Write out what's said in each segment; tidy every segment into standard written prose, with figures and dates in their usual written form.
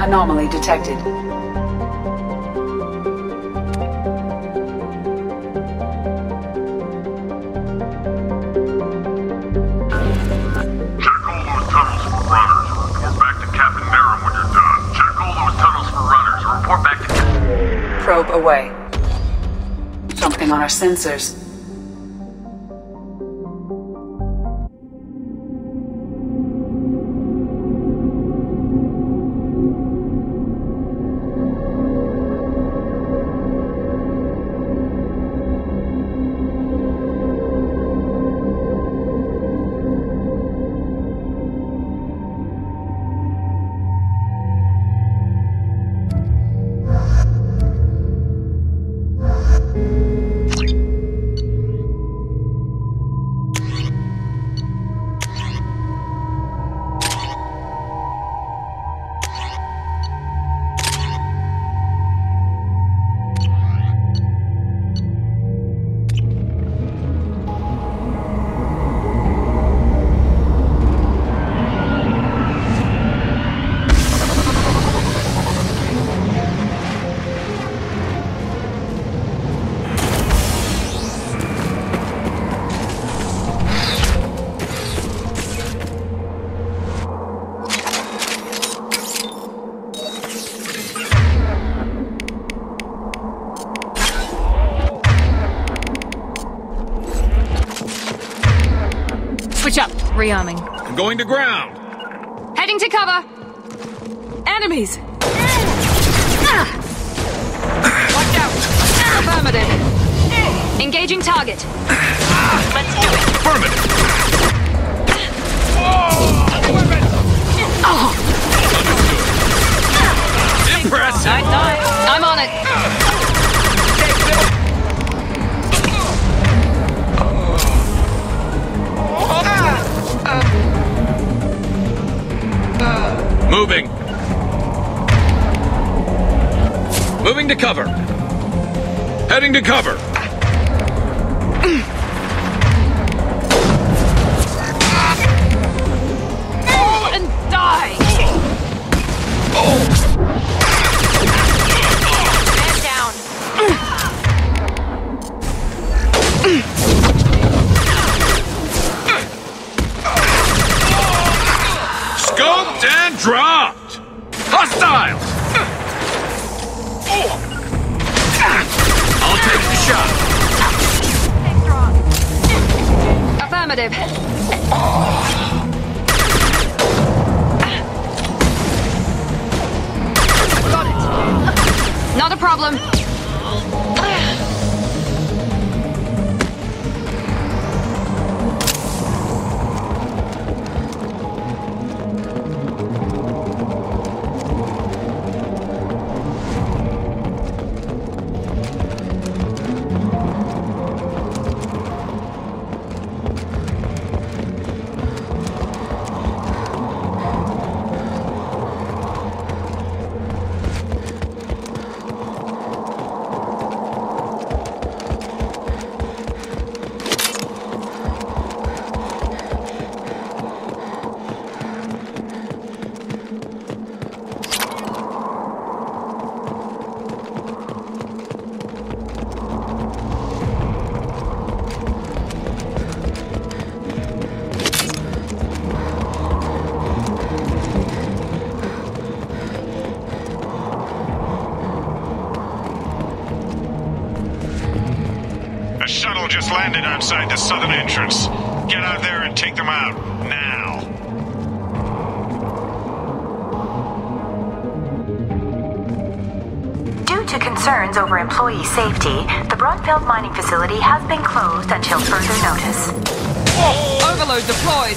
Anomaly detected. Probe away. Something on our sensors. Switch up. Rearming. I'm going to ground. Heading to cover. Enemies. Watch out. Affirmative. Engaging target. Let's do it. Affirmative. Oh. Impressive. Nice. I'm on it. Moving. Moving to cover. Heading to cover. Fall and die. Man down. Scoped and dropped. Hostiles. I'll take the shot. Affirmative. Got it. Not a problem. A shuttle just landed outside the southern entrance. Get out there and take them out, now. Due to concerns over employee safety, the Brunfeld mining facility has been closed until further notice. Overload deployed.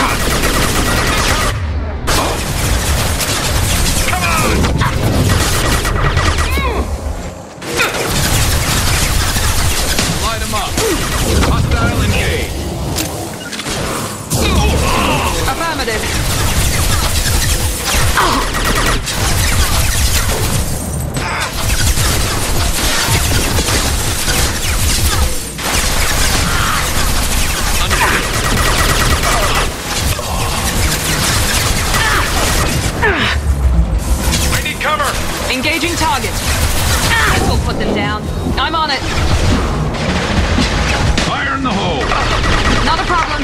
Light them up. Hostile engaged. Affirmative. Engaging target. This will put them down. I'm on it. Fire in the hole! Not a problem.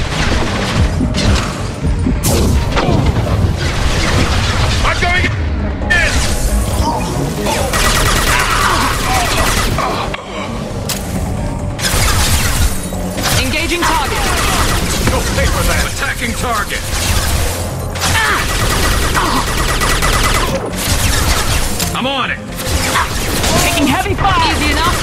I'm going in! Engaging target. Go pay for that! Attacking target! I'm on it! Taking heavy fire. Easy enough.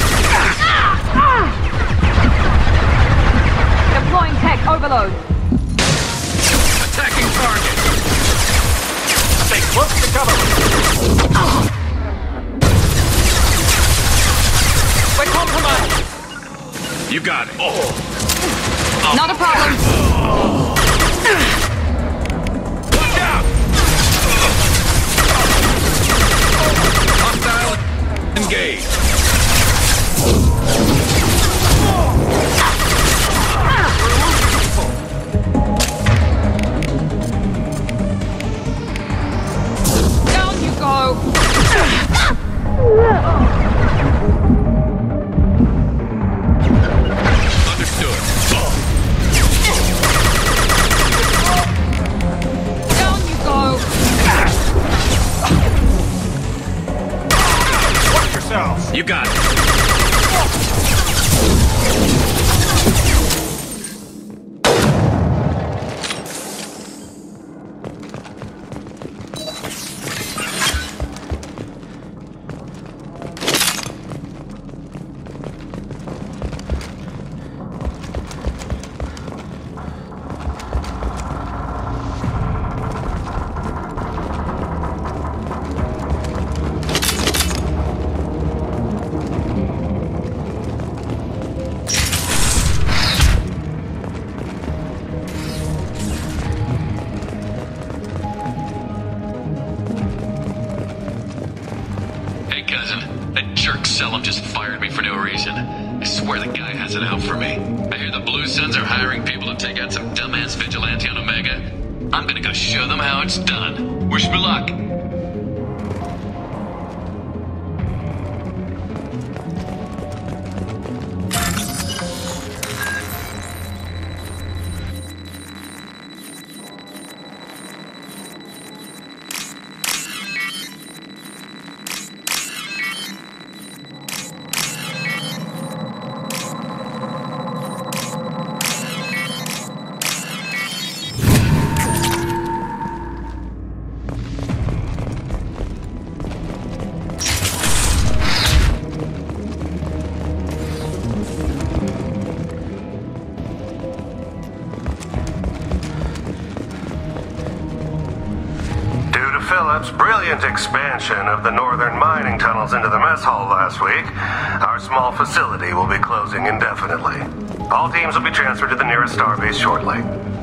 Deploying tech overload. Attacking target! Stay close to cover. We're compromised. You got it. Not a problem. Look out! Hostile engaged. Down you go. Understood. Down you go. Watch yourself. You got it. Hey, cousin. That jerk Selim just fired me for no reason. I swear the guy has it out for me. I hear the Blue Suns are hiring people to take out some dumbass vigilante on Omega. I'm gonna go show them how it's done. Wish me luck. Phillips' brilliant expansion of the northern mining tunnels into the mess hall last week, our small facility will be closing indefinitely. All teams will be transferred to the nearest starbase shortly.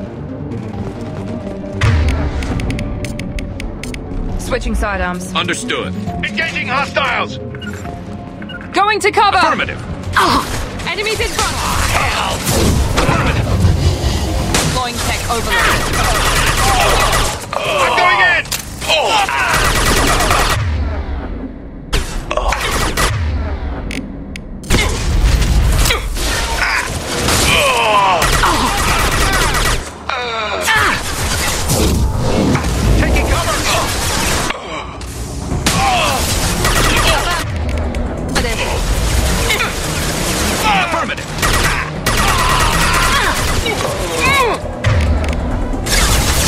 Switching sidearms. Understood. Engaging hostiles. Going to cover. Affirmative. Enemies in front. Hell! Affirmative. Deploying tech overload. I'm going in. Taking cover. Affirmative.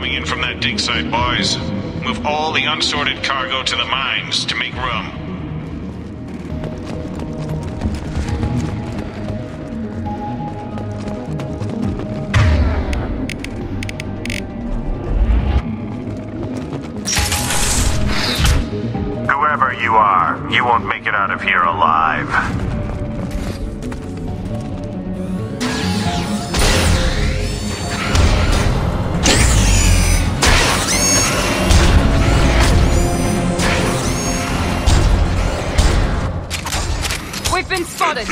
coming in from that dig site, boys. Move all the unsorted cargo to the mines to make room. Whoever you are, you won't make it out of here alive. We've been spotted.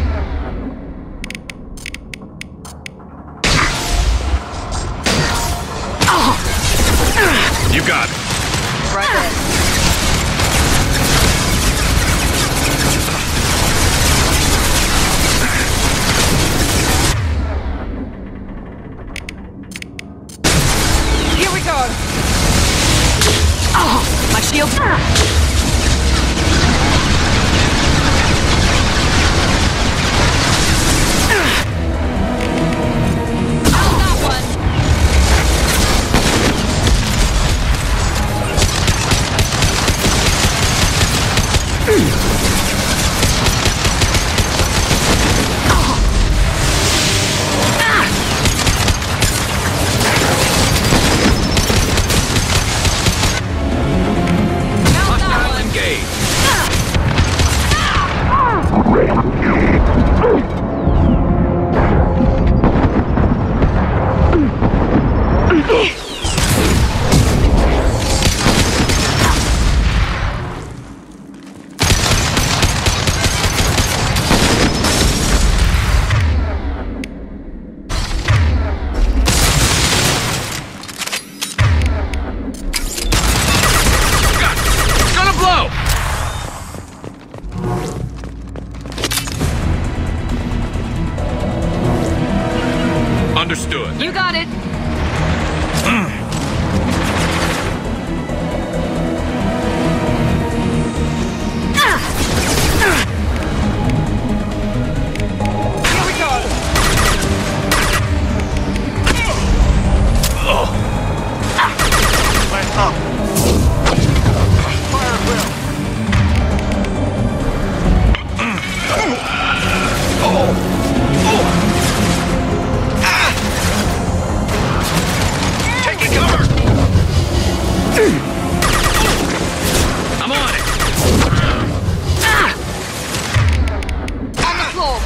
You got it. Right there. Here we go. Oh, my shield. Understood. You got it. Here we go. Plant up. Fire at will. Taking cover. I'm on it. On the floor.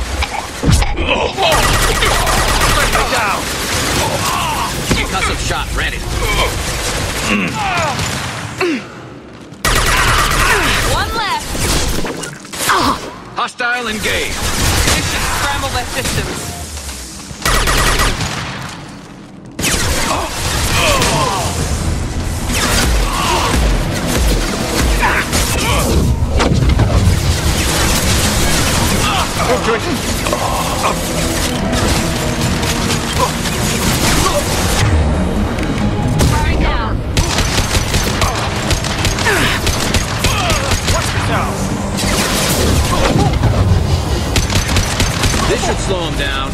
Take down. Concussive shot ready. One left. Hostile engaged. Scramble their systems. Firing down. Watch yourself. This should slow him down.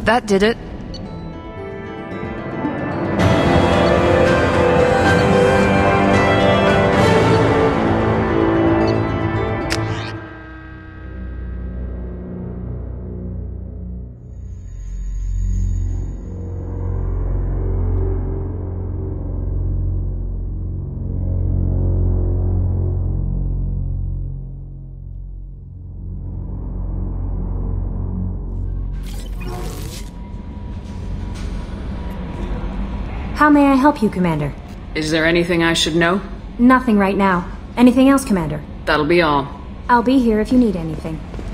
That did it. How may I help you, Commander? Is there anything I should know? Nothing right now. Anything else, Commander? That'll be all. I'll be here if you need anything.